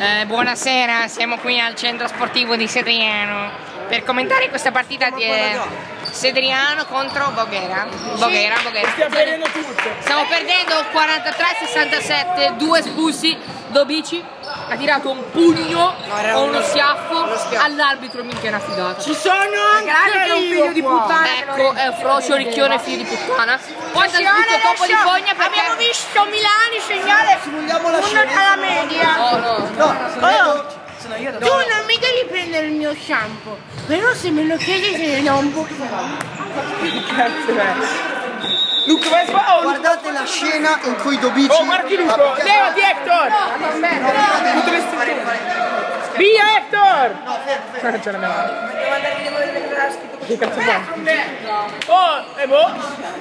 Buonasera, siamo qui al centro sportivo di Sedriano per commentare questa partita di Sedriano contro Voghera. Voghera. Stiamo perdendo tutto. Stiamo perdendo 43-67, 2 espulsi. Dobici ha tirato un pugno o uno schiaffo all'arbitro, minchia una figata. Ci sono anche un figlio di puttana. Ecco, è Frocio Ricchione, figlio di puttana. Poi sta scritto Topo di Fogna perché abbiamo visto Milani segnare uno alla media. Tu non mi devi prendere il mio shampoo, però se me lo chiedi te ne do un pochino. Cazzo è? Luca, vai a Guardate la scena in cui Dobici... Oh, guardi Luca! Levati Hector! Tutte le strutture! Via Hector! Non c'è la mia mano. Che cazzo fa? Oh, e boh!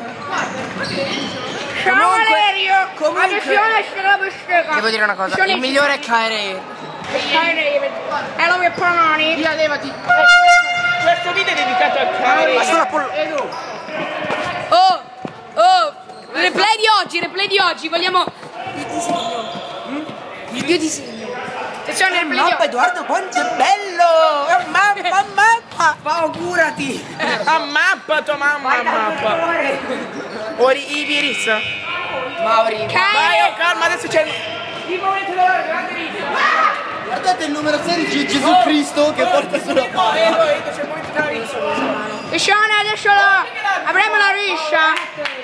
Ciao Valerio! Attenzione, devo dire una cosa, il migliore è Kairi. Hello mio prononi! Via, levati! Questo video è dedicato a Kairi. Oh, replay di oggi, vogliamo il mio disegno. Attenzione, il replay di oggi. Edoardo, quanto è bello! Mappa! Augurati! A mappa tua mamma, a mappa! Ori Iviris? Mauri. Vai, calma, adesso c'è il momento della grande vita! Guardate il numero 16, Gesù Cristo che porta sulla palla. C'è il momento della rissa. Attenzione, adesso avremo la rissa!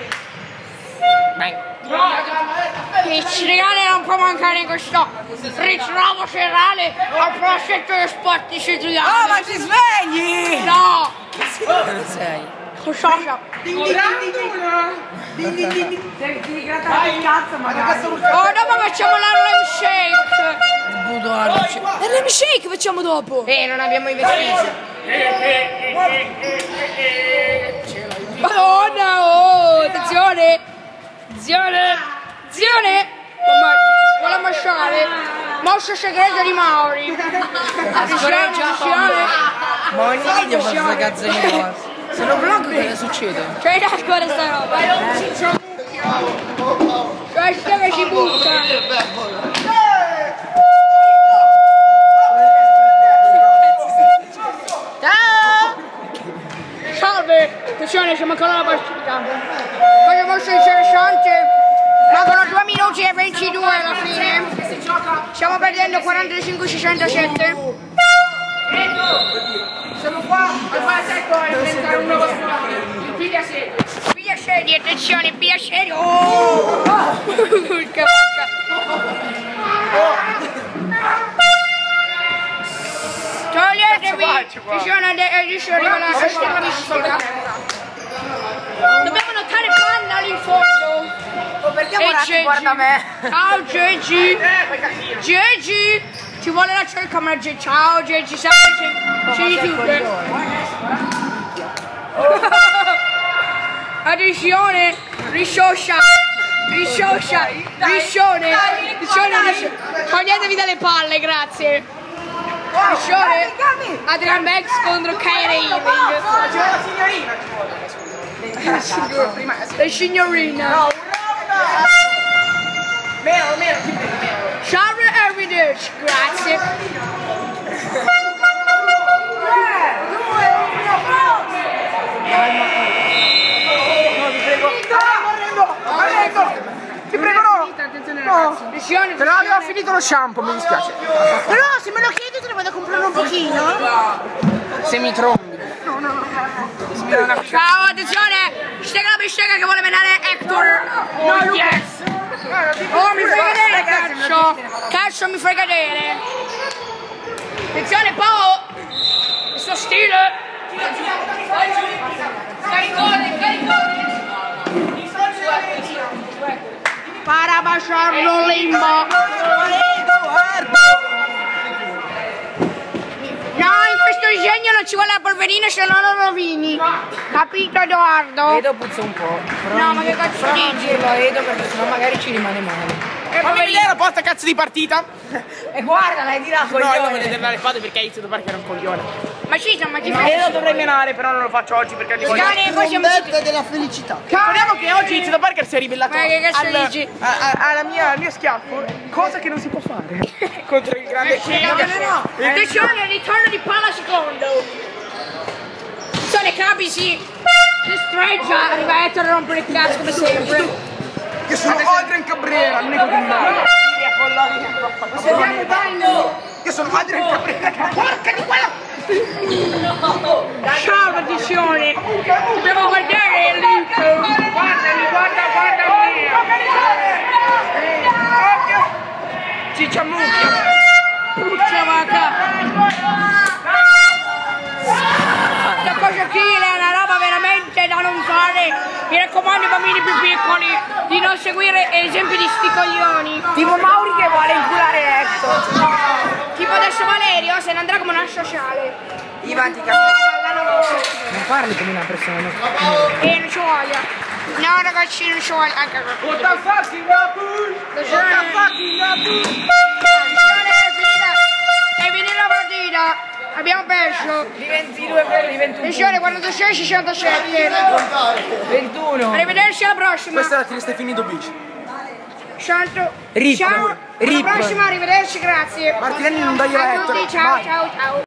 Che ci regale non può mancare in questo ritrovo serale al progetto di sport di Sedriano. Oh, ma ti svegli! No! Dove sei? Cosa? Oh, dopo facciamo la lime shake! La lime shake facciamo dopo! Non abbiamo i vestiti. Madonna, oh, attenzione! Zione! Vuole masciare! Mossa segreta di Mauri! Attenzione! Ma ogni video fa questa cazzo di cosa. Se lo blocco cosa succede? C'è da scuola sta roba! Questa che ci butta! Salve! Attenzione, siamo ancora alla partita! Cosa molto interessante! Mancano 2 minuti e 22 alla fine! Stiamo perdendo 45-67! Siamo qua al palazzetto a inventare un nuovo sport. Il Pigliasedi, attenzione, Pigliasedi! Oh! Porca vacca! Toglietevi! Attenzione, adesso arriva la statistica! Dobbiamo notare Panna lì in fondo! Perché guarda me? Ciao Gigi! Gigi! Ci vuole la telecamera, ciao Gigi, sai che ci chiude! Attenzione! Riscioscia! Toglietevi dalle palle, grazie! Riscione! Adrian Banks contro Kyrie Irving! C'è la signorina, ci vuole! La signorina! Meno, Charlie Evidence, grazie! Ti prego, no! Attenzione, Però avevo finito lo shampoo, mi dispiace. però se me lo chiedi te ne vado a comprare un pochino. Se mi trombi. Ciao, attenzione! Stega la bistecca che vuole menare Hector! No, yes! Oh, mi fai cadere, cazzo! Cazzo, mi fai cadere! Attenzione, Paolo! Il suo stile! Caricone! Para baciarlo limbo! No, in questo disegno non ci vuole la polverina se no lo rovini! Capito, Edoardo? Vedo puzza un po'. No, ma che cazzo dici? Lo vedo perché sennò magari ci rimane male. Fammi vedere la posta cazzo di partita. E guarda, l'hai tirato. No, io devo vedere le foto perché hai iniziato a parlare che era un coglione. Ma ci sono, ma ti Io lo dovrei menare, però non lo faccio oggi perché Cane, poi siamo Trombetta della felicità. Ricordiamo che oggi Izzo Parker si è ribellato Ma che cazzo dici? al mio schiaffo, cosa che non si può fare contro il grande Attenzione al ritorno di palla secondo. Sono le capi si streggia, arriva Ettore a rompere il cazzo come sempre. Io sono Adrian Cabrera, l'unico che male. Io sono Adrian Cabrera, porca di quella! Ciao maledizione! Dobbiamo guardare lì! Guarda mia! Ciccia mucchia! Puccia vaca! Questa cosa qui è una roba veramente da non fare! Mi raccomando ai bambini più piccoli di non seguire esempi di sti coglioni! Tipo Mauri che vuole inculare Hector! Tipo adesso Valerio se ne andrà come una sociale! Ivan ti capisco! Non parli come una persona, no? Non ci voglia! No ragazzi non ci voglia! Anche What the fucking up? È finita la partita! Abbiamo perso! Di 22 per di 21. Attenzione 46 67! 21. Arrivederci alla prossima! Questa è la triste finito bici. Santo! Rip. Ciao! Rip. Alla prossima, arrivederci, grazie! Martinelli non dagli A Hector. tutti, ciao Vai. ciao ciao!